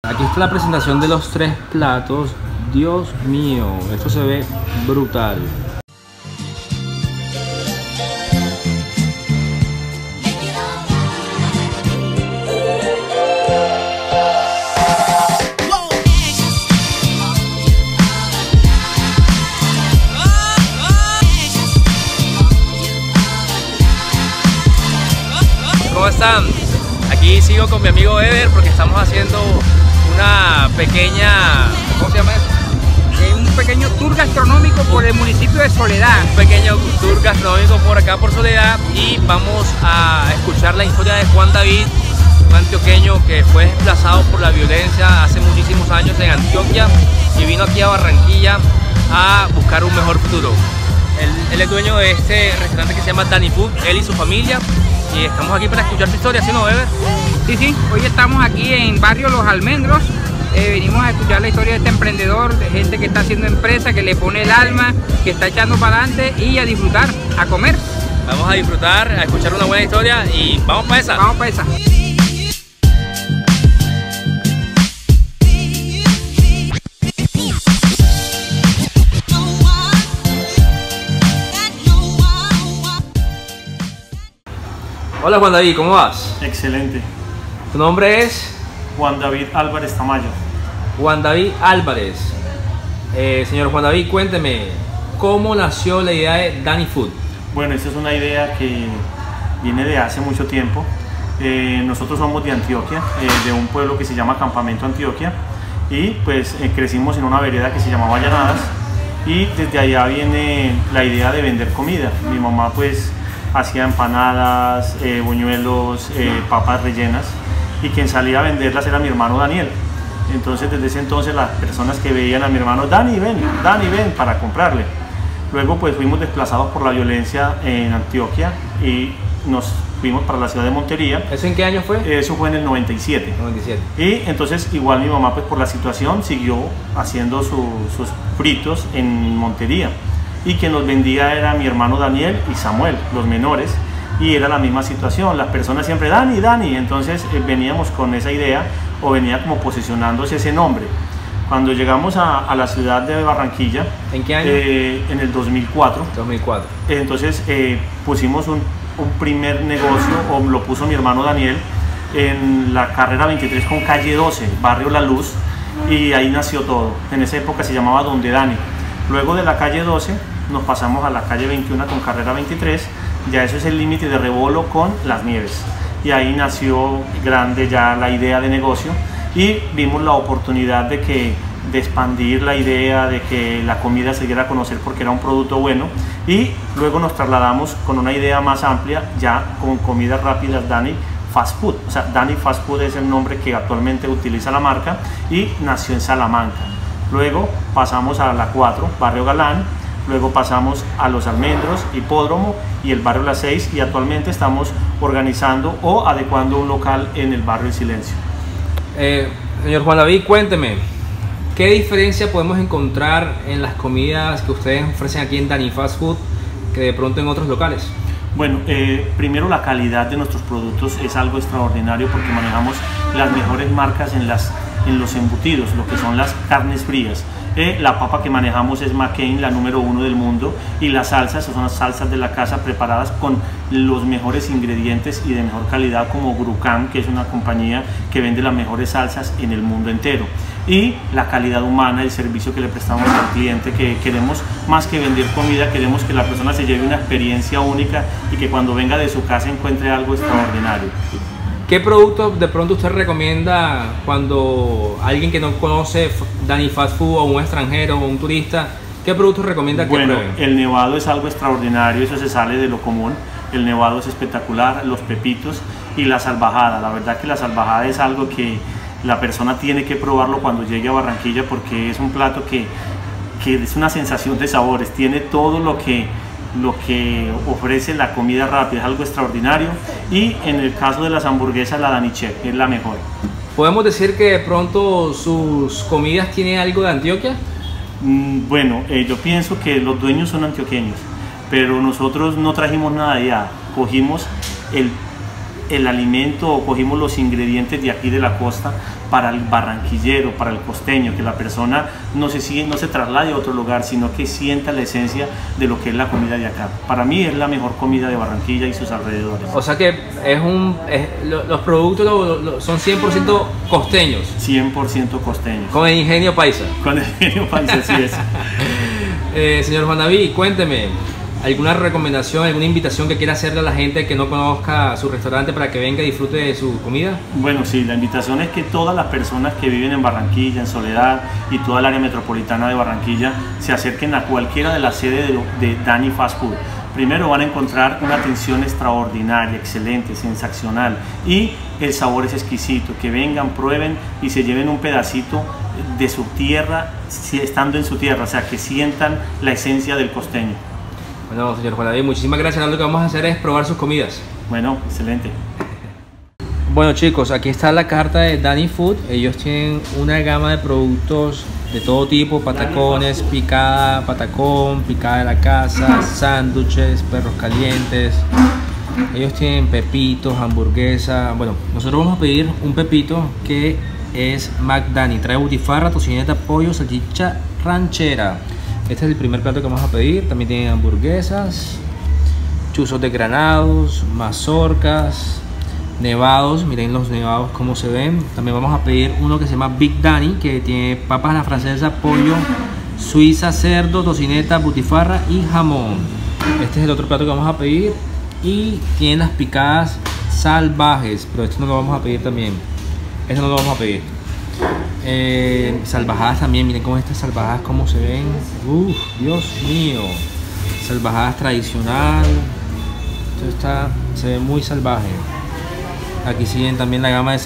Aquí está la presentación de los 3 platos. Dios mío, esto se ve brutal. ¿Cómo están? Aquí sigo con mi amigo Eder porque estamos haciendo una pequeña... ¿cómo se llama eso? Un pequeño tour gastronómico por el municipio de Soledad. Un pequeño tour gastronómico por acá por Soledad y vamos a escuchar la historia de Juan David, un antioqueño que fue desplazado por la violencia hace muchísimos años en Antioquia y vino aquí a Barranquilla a buscar un mejor futuro. Él es dueño de este restaurante que se llama Dani Food, él y su familia, y estamos aquí para escuchar su historia, ¿sí no, Ever? Sí, hoy estamos aquí en barrio Los Almendros. Venimos a escuchar la historia de este emprendedor, de gente que está haciendo empresa, que le pone el alma, que está echando para adelante y a disfrutar, a comer. Vamos a disfrutar, a escuchar una buena historia y vamos para esa. Vamos para esa. Hola Juan David, ¿cómo vas? Excelente. ¿Tu nombre es? Juan David Álvarez Tamayo. Juan David Álvarez. Señor Juan David, cuénteme, ¿cómo nació la idea de Dani Food? Bueno, esta es una idea que viene de hace mucho tiempo. Nosotros somos de Antioquia, de un pueblo que se llama Campamento Antioquia, y pues crecimos en una vereda que se llamaba Llanadas, y desde allá viene la idea de vender comida. Mi mamá pues hacía empanadas, buñuelos, papas rellenas, y quien salía a venderlas era mi hermano Daniel. Entonces desde ese entonces las personas que veían a mi hermano, Dani ven, para comprarle. Luego pues fuimos desplazados por la violencia en Antioquia y nos fuimos para la ciudad de Montería. ¿Eso en qué año fue? Eso fue en el 97. Y entonces igual mi mamá pues por la situación siguió haciendo sus fritos en Montería, y quien los vendía era mi hermano Daniel y Samuel, los menores, y era la misma situación, las personas siempre Dani, entonces veníamos con esa idea, o venía como posicionándose ese nombre. Cuando llegamos a la ciudad de Barranquilla, ¿en qué año? En el 2004. Entonces pusimos un primer negocio, o lo puso mi hermano Daniel, en la carrera 23 con calle 12, barrio La Luz, y ahí nació todo. En esa época se llamaba Donde Dani. Luego de la calle 12 nos pasamos a la calle 21 con carrera 23, ya eso es el límite de Rebolo con Las Nieves, y ahí nació grande ya la idea de negocio, y vimos la oportunidad de expandir la idea, de que la comida se diera a conocer porque era un producto bueno, y luego nos trasladamos con una idea más amplia ya con comidas rápidas Dani Fast Food. O sea, Dani Fast Food es el nombre que actualmente utiliza la marca, y nació en Salamanca. Luego pasamos a la 4, barrio Galán, luego pasamos a Los Almendros, Hipódromo y el barrio Las 6, y actualmente estamos organizando o adecuando un local en el barrio El Silencio. Señor Juan David, cuénteme, ¿qué diferencia podemos encontrar en las comidas que ustedes ofrecen aquí en Dani Fast Food que de pronto en otros locales? Bueno, primero la calidad de nuestros productos es algo extraordinario porque manejamos las mejores marcas en los embutidos, lo que son las carnes frías. La papa que manejamos es McCain, la número 1 del mundo, y las salsas son las salsas de la casa preparadas con los mejores ingredientes y de mejor calidad, como Grucam, que es una compañía que vende las mejores salsas en el mundo entero. Y la calidad humana, el servicio que le prestamos al cliente, que queremos más que vender comida, queremos que la persona se lleve una experiencia única y que cuando venga de su casa encuentre algo extraordinario. ¿Qué producto de pronto usted recomienda cuando alguien que no conoce Dani Fast Food, o un extranjero o un turista, qué producto recomienda que prueben? Bueno, el nevado es algo extraordinario, eso se sale de lo común. El nevado es espectacular, los pepitos y la salvajada. La verdad que la salvajada es algo que la persona tiene que probarlo cuando llegue a Barranquilla, porque es un plato que es una sensación de sabores, tiene todo lo que ofrece la comida rápida, es algo extraordinario. Y en el caso de las hamburguesas, la Dani Chef es la mejor. ¿Podemos decir que de pronto sus comidas tienen algo de Antioquia? Bueno, yo pienso que los dueños son antioqueños, pero nosotros no trajimos nada de allá, cogimos el alimento o cogimos los ingredientes de aquí de la costa para el barranquillero, para el costeño, que la persona no se traslade a otro lugar, sino que sienta la esencia de lo que es la comida de acá. Para mí es la mejor comida de Barranquilla y sus alrededores. O sea que los productos son 100% costeños. 100% costeños. Con el ingenio paisa. Con el ingenio paisa, así es. Señor Juan David, cuénteme, ¿alguna recomendación, alguna invitación que quiera hacerle a la gente que no conozca su restaurante para que venga y disfrute de su comida? Bueno, sí, la invitación es que todas las personas que viven en Barranquilla, en Soledad y toda el área metropolitana de Barranquilla se acerquen a cualquiera de las sedes de Dani Fast Food. Primero van a encontrar una atención extraordinaria, excelente, sensacional, y el sabor es exquisito. Que vengan, prueben y se lleven un pedacito de su tierra, estando en su tierra, o sea, que sientan la esencia del costeño. Bueno, señor Juan David, muchísimas gracias. Ahora lo que vamos a hacer es probar sus comidas. Bueno, excelente. Bueno, chicos, aquí está la carta de Dani Food. Ellos tienen una gama de productos de todo tipo: patacones, picada, patacón, picada de la casa, sándwiches, perros calientes. Ellos tienen pepitos, hamburguesa. Bueno, nosotros vamos a pedir un pepito que es McDani. Trae butifarra, tocineta, pollo, salchicha ranchera. Este es el primer plato que vamos a pedir. También tienen hamburguesas, chuzos de granados, mazorcas, nevados. Miren los nevados cómo se ven. También vamos a pedir uno que se llama Big Dani, que tiene papas a la francesa, pollo, suiza, cerdo, tocineta, butifarra y jamón. Este es el otro plato que vamos a pedir. Y tienen las picadas salvajes, pero esto no lo vamos a pedir también. Esto no lo vamos a pedir. Salvajadas también, miren cómo estas salvajadas cómo se ven. Dios mío, salvajadas tradicional. Esto se ve muy salvaje. Aquí siguen también la gama de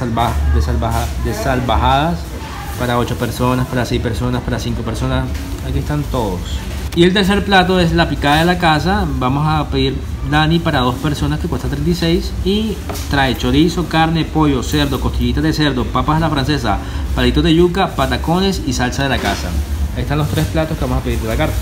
salvajadas para 8 personas, para 6 personas, para 5 personas. Aquí están todos. Y el tercer plato es la picada de la casa. Vamos a pedir Dani para 2 personas, que cuesta 36 y trae chorizo, carne, pollo, cerdo, costillitas de cerdo, papas a la francesa, palitos de yuca, patacones y salsa de la casa. Ahí están los 3 platos que vamos a pedir de la carta.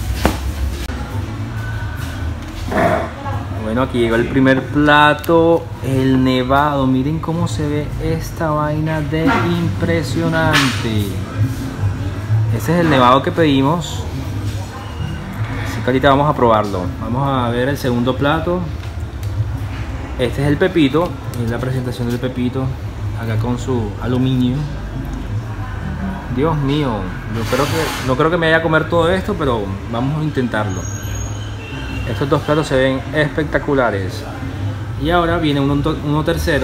Bueno, aquí llegó el primer plato, el nevado. Miren cómo se ve esta vaina de impresionante. Este es el nevado que pedimos. Así que ahorita vamos a probarlo. Vamos a ver el segundo plato. Este es el pepito. Es la presentación del pepito. Acá con su aluminio. Dios mío. No creo que me vaya a comer todo esto, pero vamos a intentarlo. Estos 2 platos se ven espectaculares. Y ahora viene uno tercero,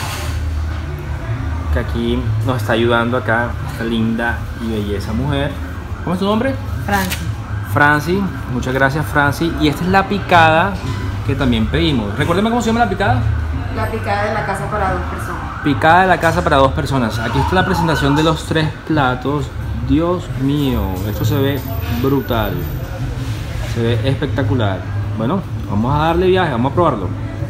que aquí nos está ayudando acá esta linda y belleza mujer. ¿Cómo es tu nombre? Franci. Franci, muchas gracias, Franci. Y esta es la picada que también pedimos. Recuérdeme cómo se llama la picada. La picada de la casa para 2 personas. Picada de la casa para 2 personas. Aquí está la presentación de los 3 platos. Dios mío, esto se ve brutal. Se ve espectacular. Bueno, vamos a darle viaje, vamos a probarlo.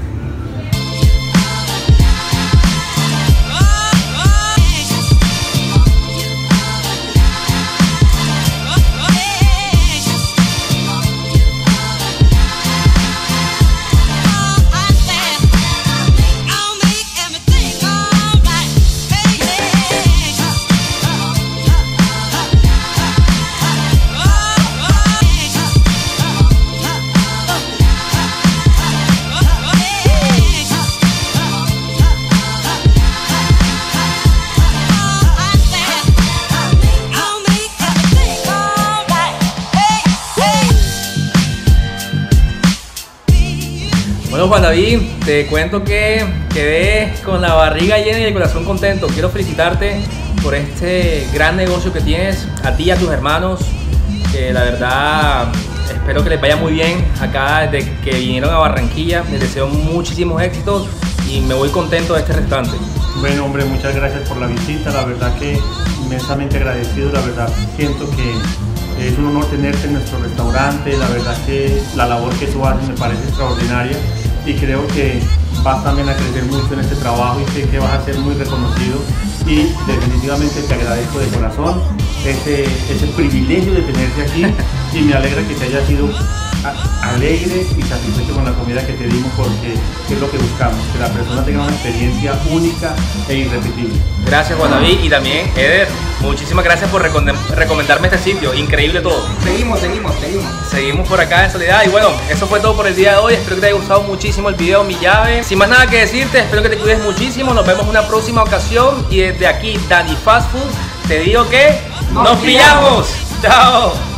Bueno, Juan David, te cuento que quedé con la barriga llena y el corazón contento. Quiero felicitarte por este gran negocio que tienes, a ti y a tus hermanos, que la verdad espero que les vaya muy bien acá desde que vinieron a Barranquilla. Les deseo muchísimos éxitos y me voy contento de este restaurante. Bueno, hombre, muchas gracias por la visita, la verdad que inmensamente agradecido, la verdad siento que es un honor tenerte en nuestro restaurante, la verdad que la labor que tú haces me parece extraordinaria y creo que vas también a crecer mucho en este trabajo y sé que vas a ser muy reconocido y definitivamente te agradezco de corazón ese privilegio de tenerte aquí y me alegra que te haya sido alegre y satisfecho con la comida que te dimos, porque es lo que buscamos, que la persona tenga una experiencia única e irrepetible. Gracias, Juan David, y también Eder, muchísimas gracias por recomendarme este sitio, increíble todo. Seguimos por acá en Soledad, y bueno, eso fue todo por el día de hoy. Espero que te haya gustado muchísimo el video, mi llave. Sin más nada que decirte, espero que te cuides muchísimo. Nos vemos en una próxima ocasión, y desde aquí, Dani Fast Food, te digo que ¡nos pillamos! ¡Chao!